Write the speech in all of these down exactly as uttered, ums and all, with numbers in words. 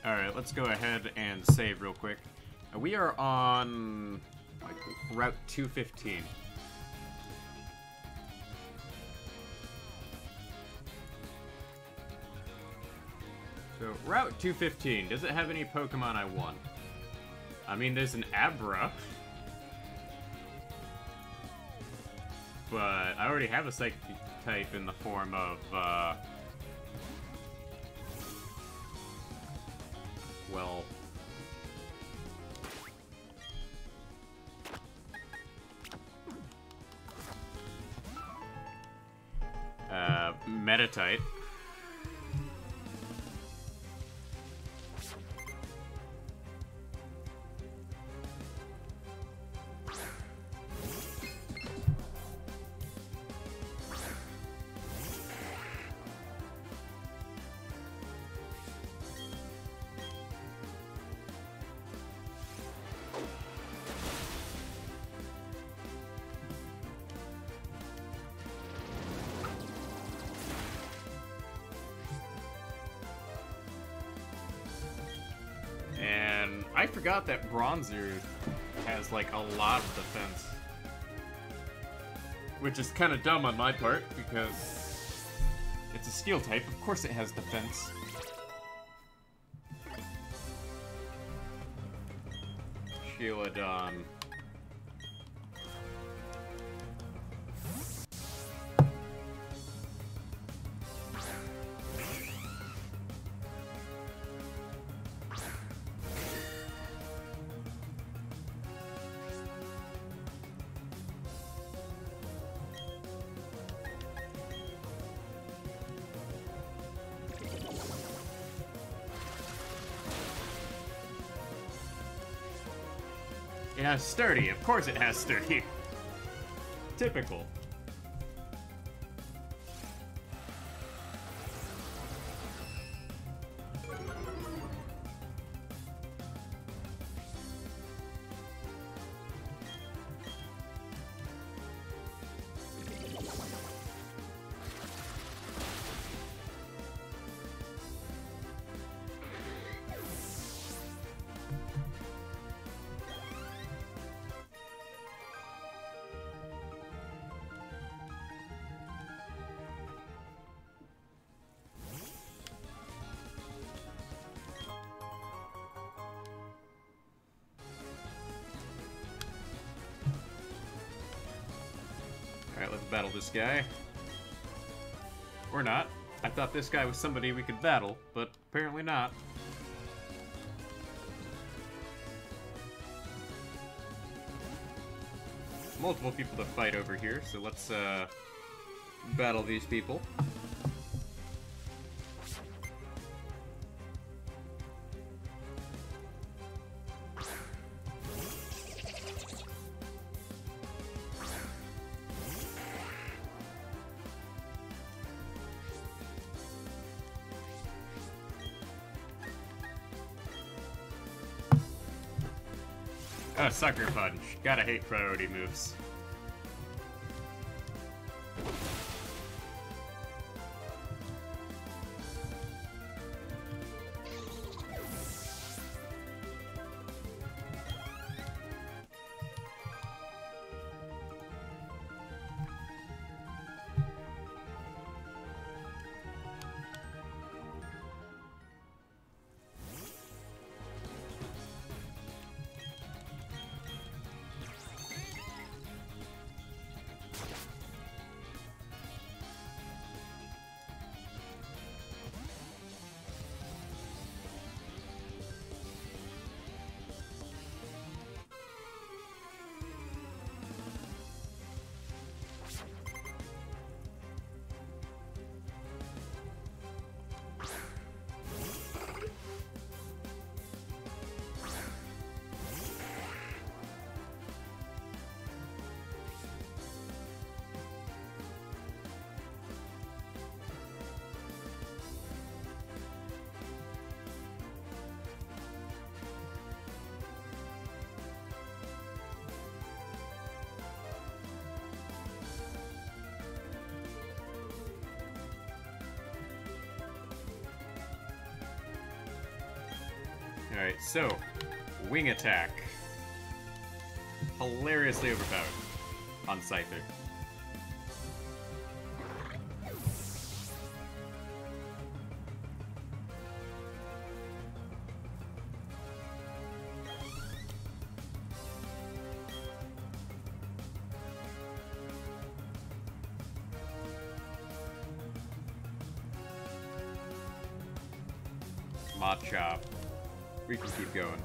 Alright, let's go ahead and save real quick. Uh, we are on like Route two fifteen. So, Route two fifteen, does it have any Pokemon I want? I mean, there's an Abra. But I already have a Psychic type in the form of, uh... well... Uh, Metatite. And I forgot that Bronzer has like a lot of defense. Which is kind of dumb on my part, because it's a steel type, of course it has defense. Shieldon. It has sturdy. Of course it has sturdy. Typical. Alright, let's battle this guy. Or not. I thought this guy was somebody we could battle, but apparently not. Multiple people to fight over here, so let's uh, battle these people. Oh, Sucker Punch. Gotta hate priority moves. Alright, so, wing attack. Hilariously overpowered on Scyther. Machop. We can keep going.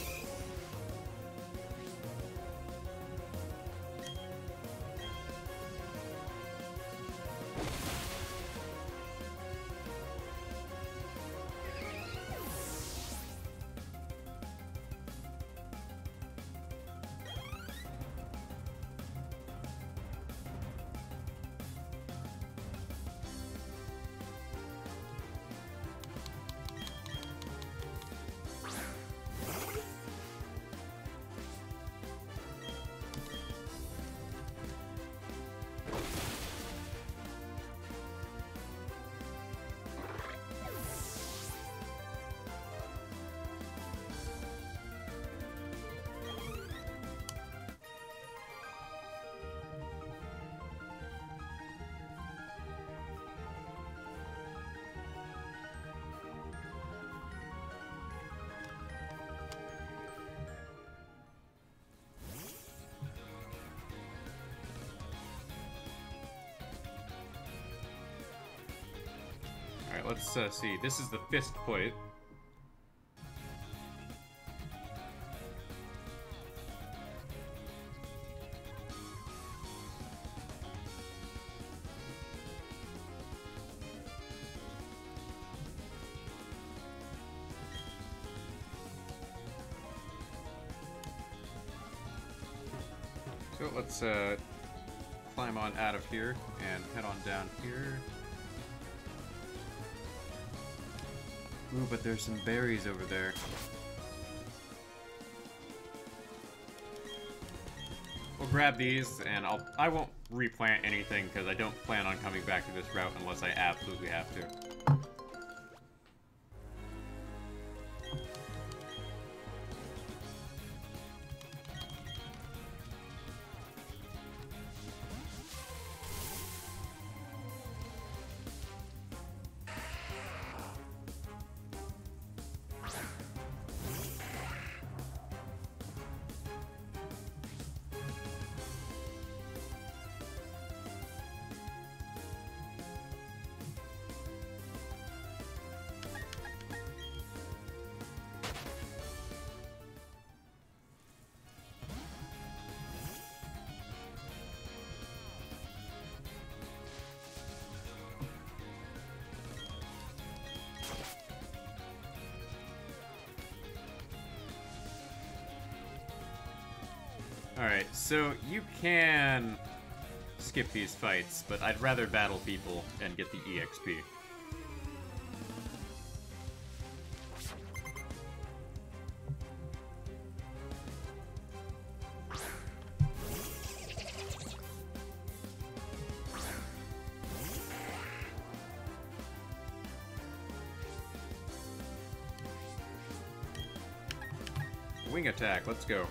Alright, let's uh, see. This is the fist plate. So let's uh, climb on out of here and head on down here. Ooh, but there's some berries over there. We'll grab these, and I'll I won't replant anything because I don't plan on coming back to this route unless I absolutely have to. Alright, so you can skip these fights, but I'd rather battle people and get the E X P. Wing attack, let's go.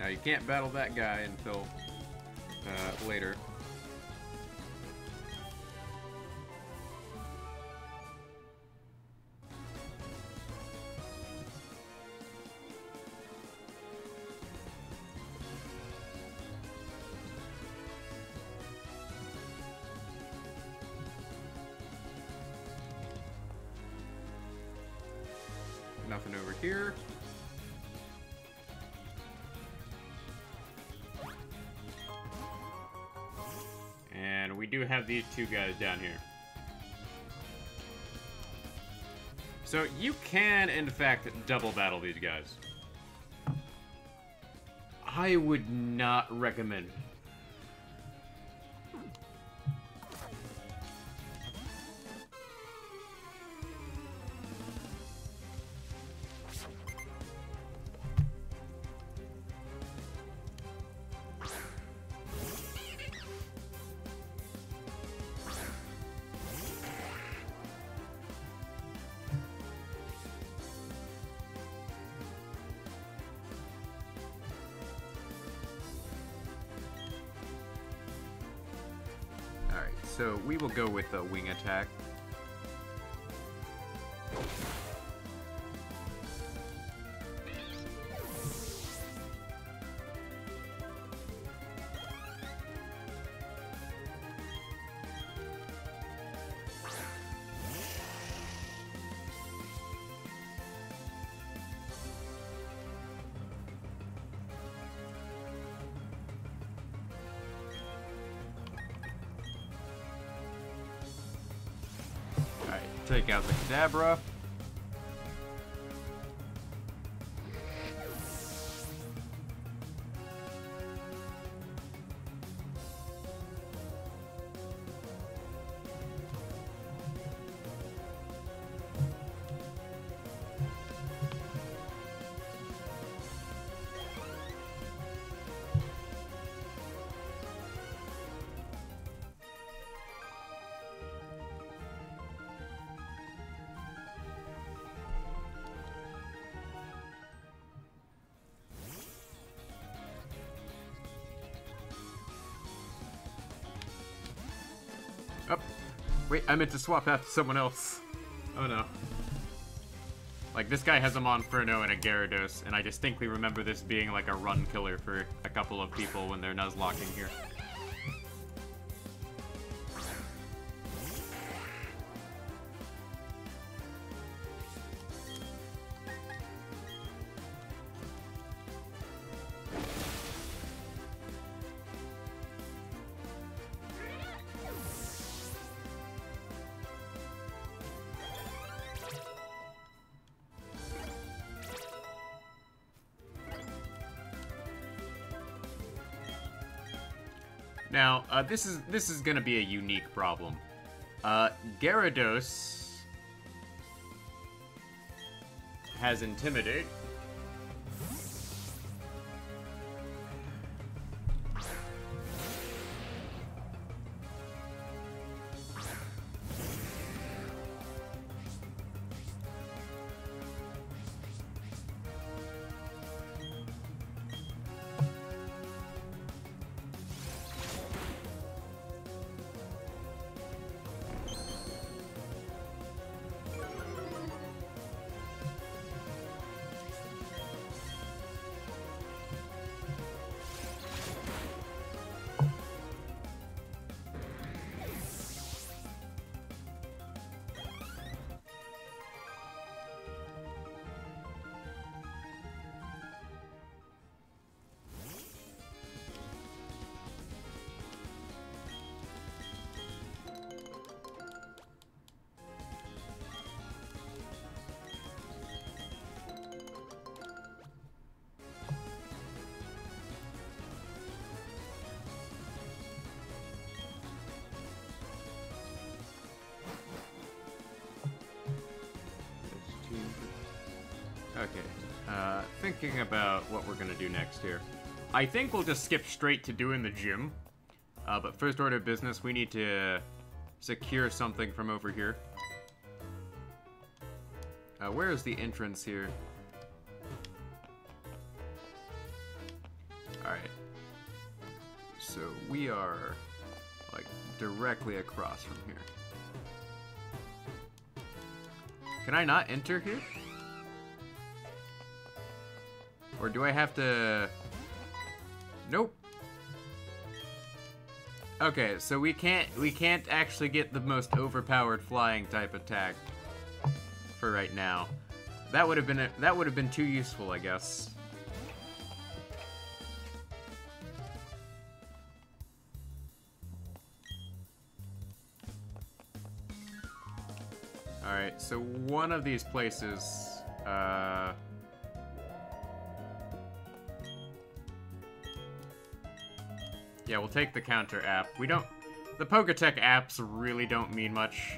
Now, you can't battle that guy until uh, later. Nothing over here. And we do have these two guys down here. So you can, in fact, double battle these guys. I would not recommend it. So we will go with the wing attack. Take out the Kadabra. Oh, wait, I meant to swap out to someone else. Oh no. Like, this guy has a Monferno and a Gyarados, and I distinctly remember this being like a run killer for a couple of people when they're Nuzlocking here. Now, uh, this is this is gonna be a unique problem. Uh, Gyarados has Intimidate. Okay, uh, thinking about what we're gonna do next here. I think we'll just skip straight to doing the gym. Uh, but first order of business, we need to secure something from over here. Uh, where is the entrance here? Alright. So we are, like, directly across from here. Can I not enter here? Or do I have to... Nope. Okay, so we can't we can't actually get the most overpowered flying type attack for right now. That would have been a, that would have been too useful, I guess. All right, so one of these places. Uh, Yeah, we'll take the counter app. We don't... The Poketech apps really don't mean much.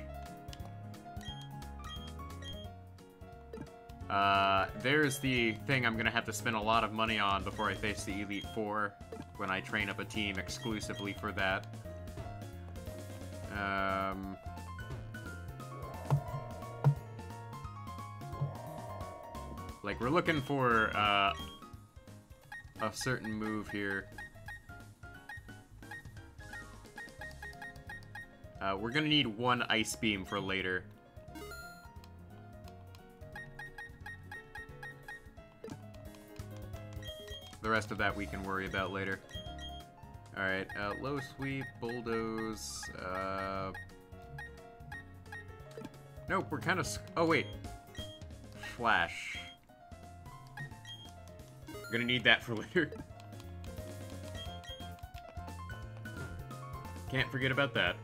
Uh, there's the thing I'm gonna have to spend a lot of money on before I face the Elite Four, when I train up a team exclusively for that. Um... Like, we're looking for, uh, a certain move here. Uh, we're gonna need one Ice Beam for later. The rest of that we can worry about later. Alright, uh, Low Sweep, Bulldoze, uh... Nope, we're kind of... Oh, wait. Flash. We're gonna need that for later. Can't forget about that.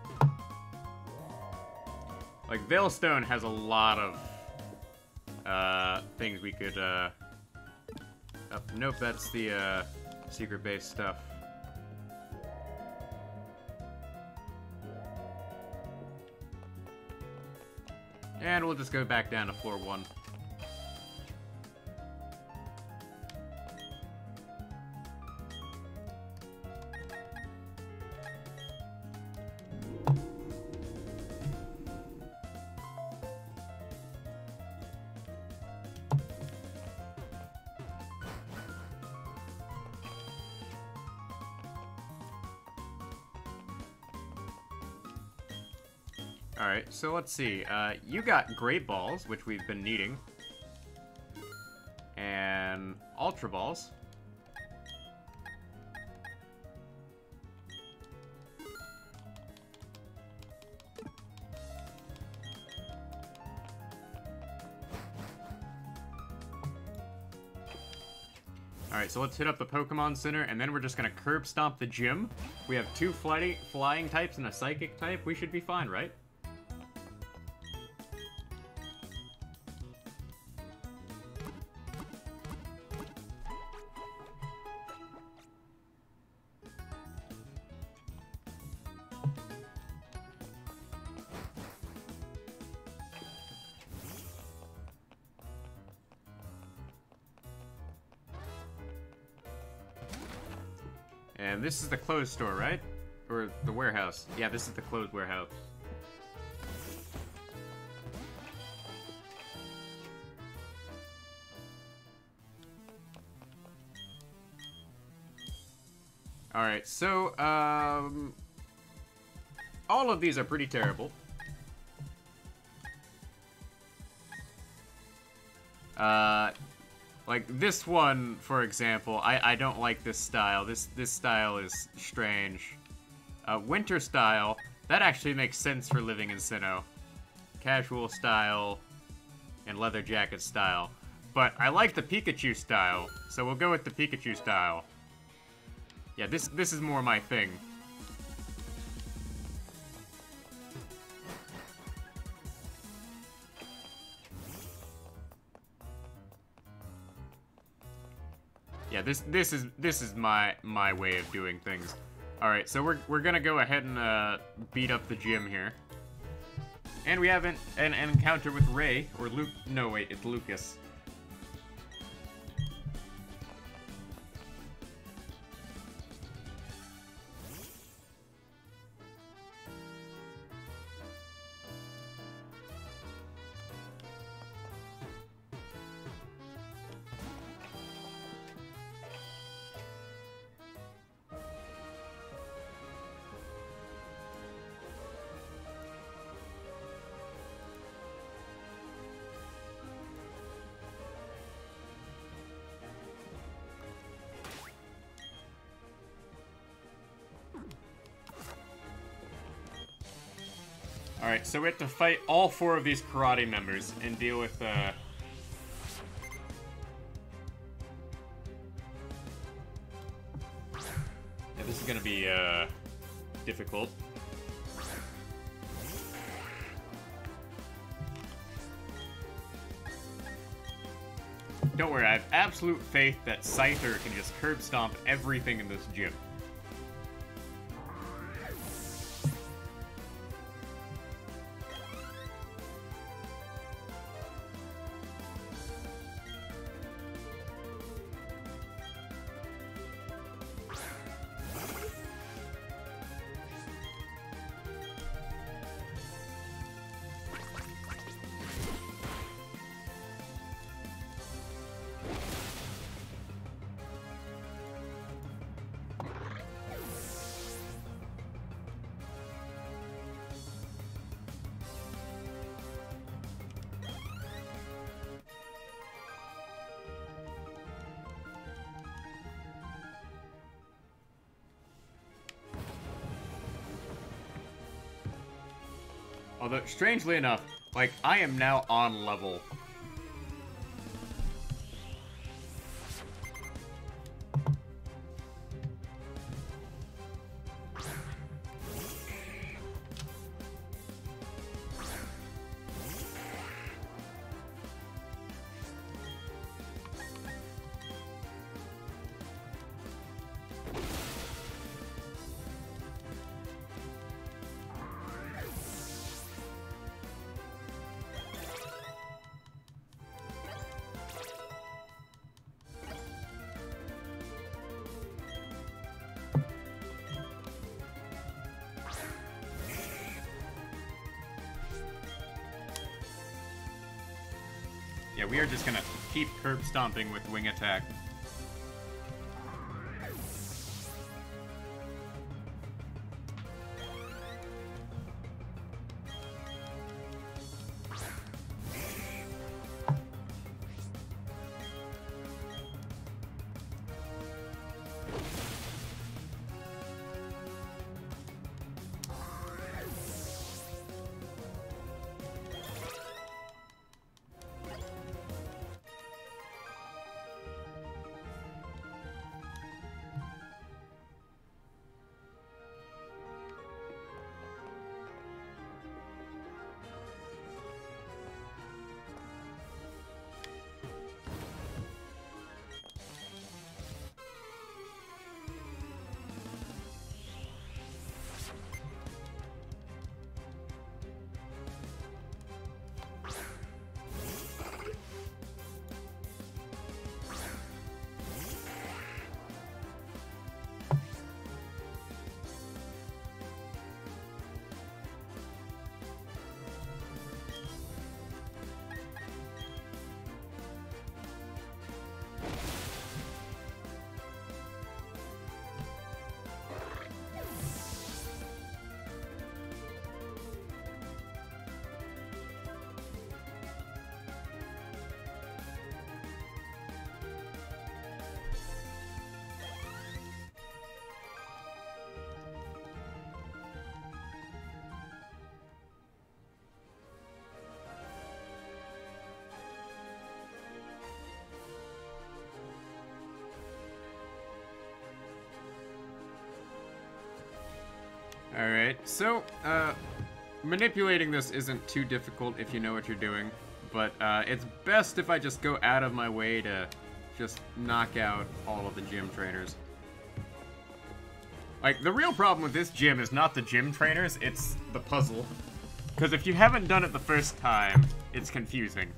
Like, Veilstone has a lot of, uh, things we could, uh... Oh, nope, that's the, uh, secret base stuff. And we'll just go back down to floor one. Alright, so let's see. Uh, you got Great Balls, which we've been needing. And Ultra Balls. Alright, so let's hit up the Pokemon Center, and then we're just gonna curb stomp the gym. We have two flighty, flying types and a psychic type. We should be fine, right? And this is the closed store, right? Or the warehouse. Yeah, this is the closed warehouse. Alright, so, um... all of these are pretty terrible. Uh... Like, this one, for example, I, I don't like this style. This this style is strange. Uh, winter style, that actually makes sense for living in Sinnoh. Casual style, and leather jacket style. But I like the Pikachu style, so we'll go with the Pikachu style. Yeah, this, this is more my thing. Yeah, this this is this is my my way of doing things. All right, so we're we're gonna go ahead and uh, beat up the gym here, and we have an, an an encounter with Ray or Luke. No, wait, it's Lucas. Alright, so we have to fight all four of these karate members and deal with, uh... yeah, this is gonna be, uh... difficult. Don't worry, I have absolute faith that Scyther can just curb stomp everything in this gym. Although, strangely enough, like, I am now on level. Yeah, we are just gonna keep curb stomping with wing attack. Alright, so, uh, manipulating this isn't too difficult if you know what you're doing, but, uh, it's best if I just go out of my way to just knock out all of the gym trainers. Like, the real problem with this gym is not the gym trainers, it's the puzzle. Because if you haven't done it the first time, it's confusing.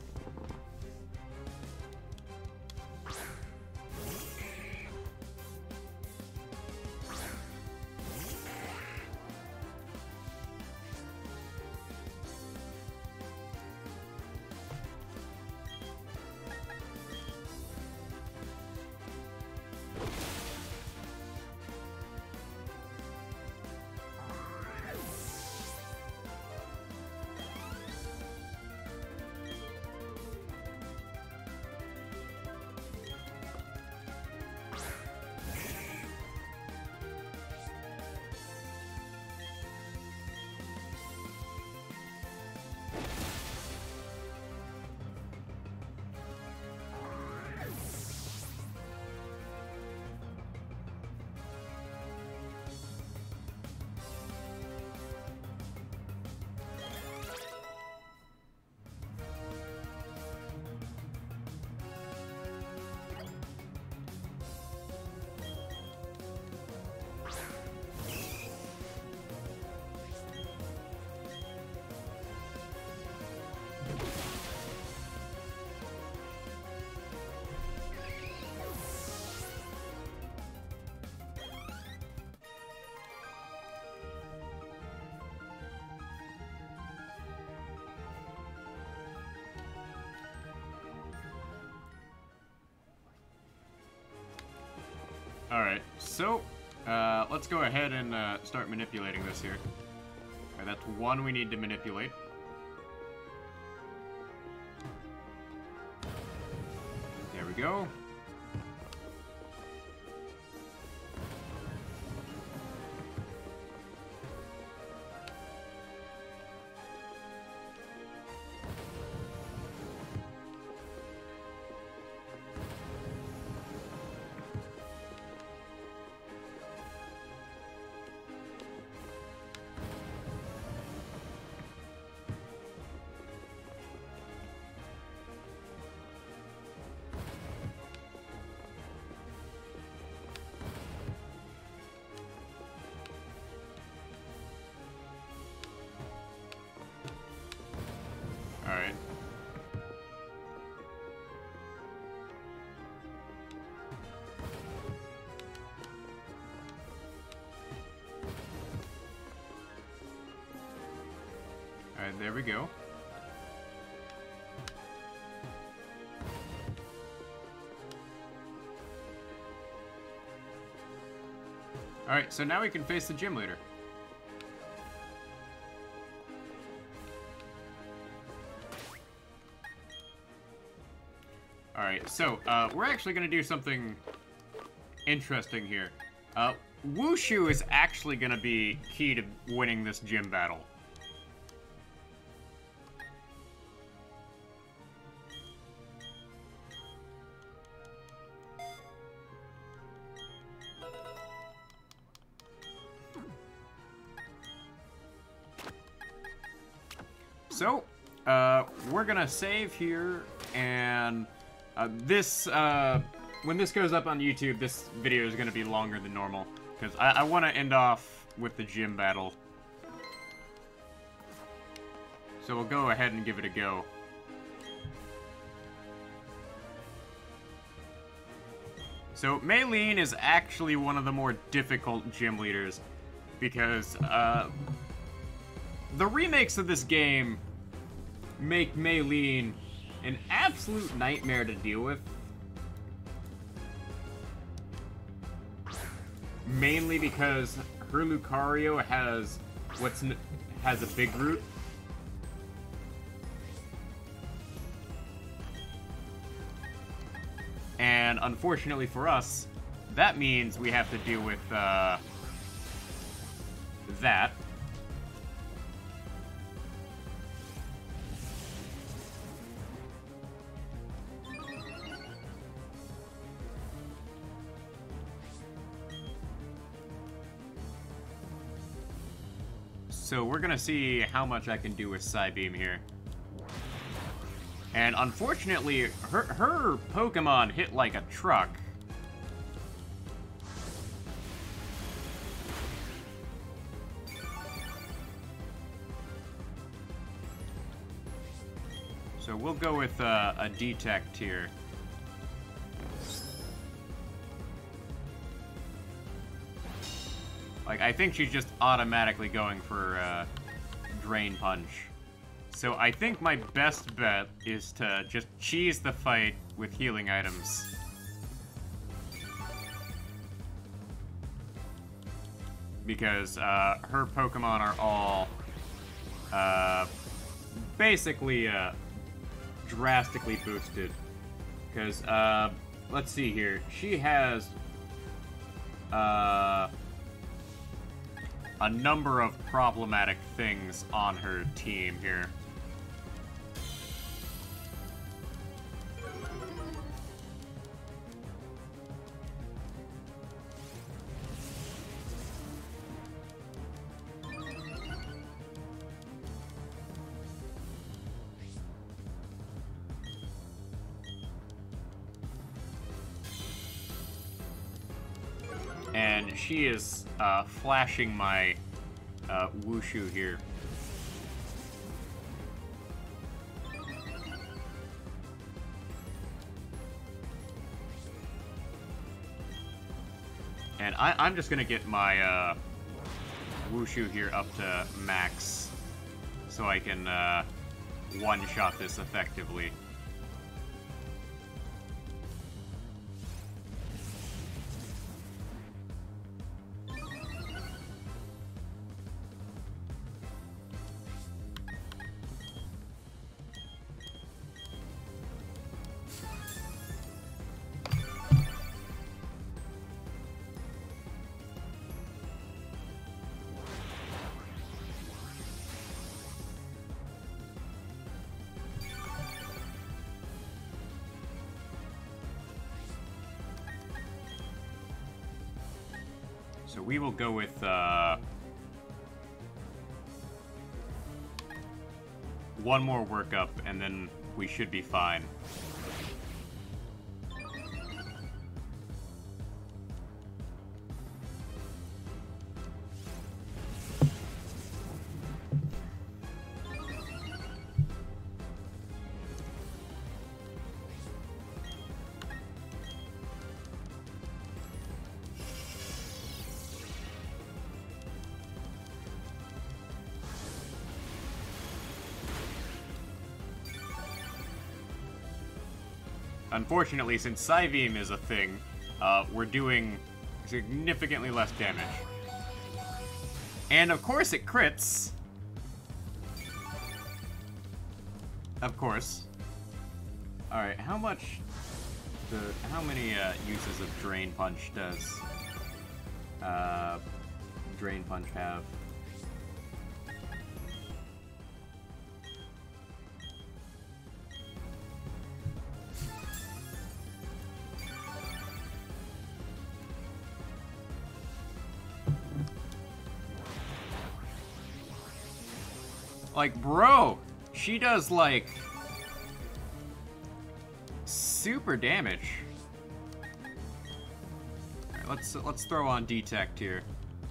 Alright, so uh, let's go ahead and uh, start manipulating this here. Right, that's one we need to manipulate. There we go. Alright. Alright, there we go. Alright, so now we can face the gym leader. Alright, so, uh, we're actually gonna do something interesting here. Uh, Wushu is actually gonna be key to winning this gym battle. So, uh, we're gonna save here, and uh, this, uh, when this goes up on YouTube, this video is gonna be longer than normal, because I, I want to end off with the gym battle. So we'll go ahead and give it a go. So, Maylene is actually one of the more difficult gym leaders, because, uh, the remakes of this game make Maylene an absolute nightmare to deal with. Mainly because her Lucario has what's n has a big root. And unfortunately for us, that means we have to deal with uh, that. So we're gonna see how much I can do with Psybeam here. And unfortunately, her, her Pokemon hit like a truck. So we'll go with uh, a Detect here. Like, I think she's just automatically going for uh, Drain Punch. So I think my best bet is to just cheese the fight with healing items. Because uh, her Pokemon are all uh, basically uh, drastically boosted. Because, uh, let's see here. She has uh, a number of problematic things on her team here. And she is uh, flashing my uh, Wushu here. And I, I'm just gonna get my uh, Wushu here up to max, so I can uh, one-shot this effectively. So we will go with, uh... one more workup, and then we should be fine. Unfortunately, since Psybeam is a thing, uh, we're doing significantly less damage. And of course it crits. Of course. Alright, how much... The, how many uh, uses of Drain Punch does uh, Drain Punch have? Like, bro, she does, like, super damage. All right, let's, let's throw on Detect here.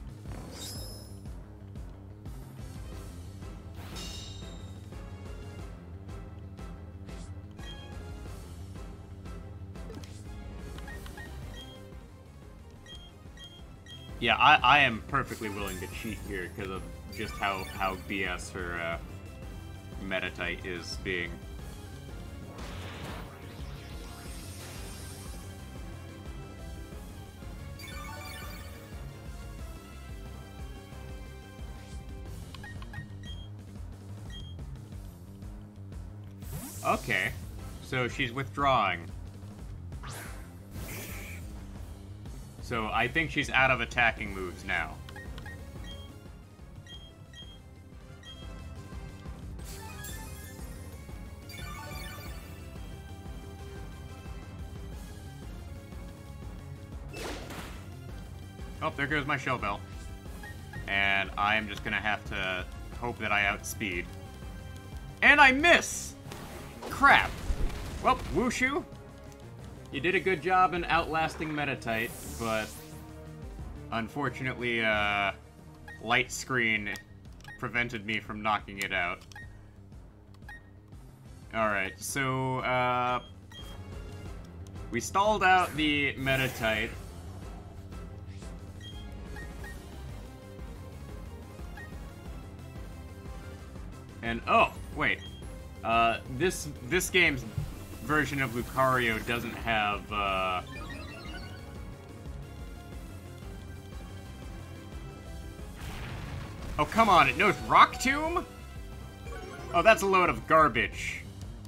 Yeah, I, I am perfectly willing to cheat here because of just how, how B S her uh, Metatite is being. Okay, so she's withdrawing. So I think she's out of attacking moves now. Oh, there goes my Shell Bell. And I am just gonna have to hope that I outspeed. And I miss! Crap! Well, Wushu, you did a good job in outlasting Metatite, but unfortunately, uh, Light Screen prevented me from knocking it out. Alright, so, uh, we stalled out the Metatite. And, oh, wait. Uh, this, this game's version of Lucario doesn't have, uh... Oh, come on, it knows Rock Tomb? Oh, that's a load of garbage.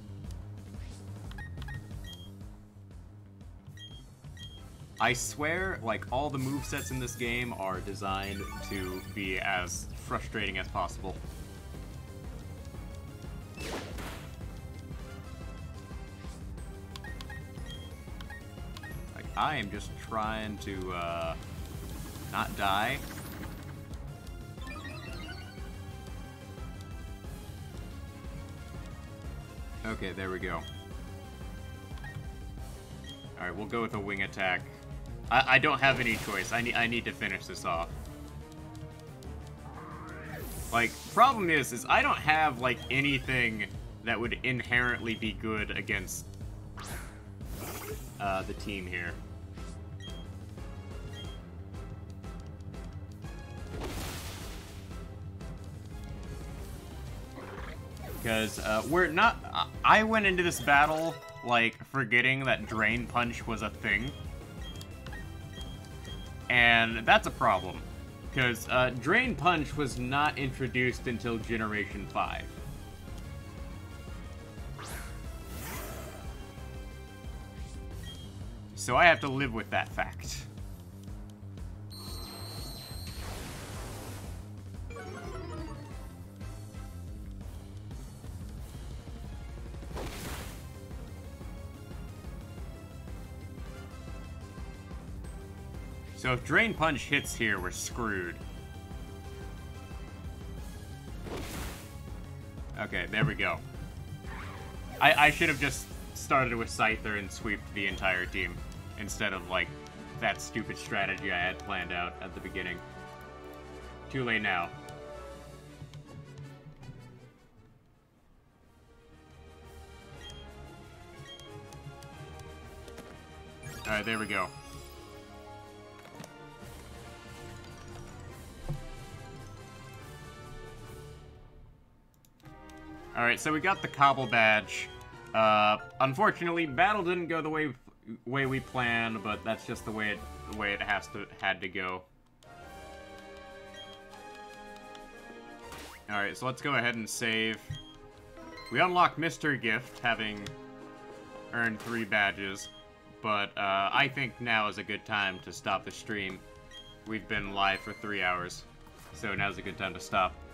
I swear, like, all the movesets in this game are designed to be as frustrating as possible. Like, I am just trying to, uh, not die. Okay, there we go. Alright, we'll go with a wing attack. I, I don't have any choice. I need I need to finish this off. Like, problem is, is I don't have, like, anything that would inherently be good against uh, the team here. Because uh, we're not... I went into this battle, like, forgetting that Drain Punch was a thing. And that's a problem. Because uh, Drain Punch was not introduced until Generation five. So I have to live with that fact. So if Drain Punch hits here, we're screwed. Okay, there we go. I, I should have just started with Scyther and sweeped the entire team, instead of, like, that stupid strategy I had planned out at the beginning. Too late now. Alright, there we go. Alright, so we got the Cobble Badge. Uh, unfortunately, battle didn't go the way way we planned, but that's just the way it the way it has to had to go. Alright, so let's go ahead and save. We unlock Mystery Gift, having earned three badges, but uh, I think now is a good time to stop the stream. We've been live for three hours, so now's a good time to stop.